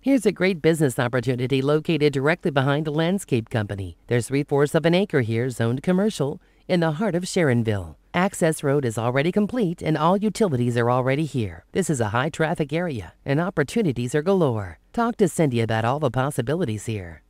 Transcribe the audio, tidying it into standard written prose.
Here's a great business opportunity located directly behind a landscape company. There's 3/4 of an acre here zoned commercial in the heart of Sharonville. Access road is already complete and all utilities are already here. This is a high traffic area and opportunities are galore. Talk to Cindy about all the possibilities here.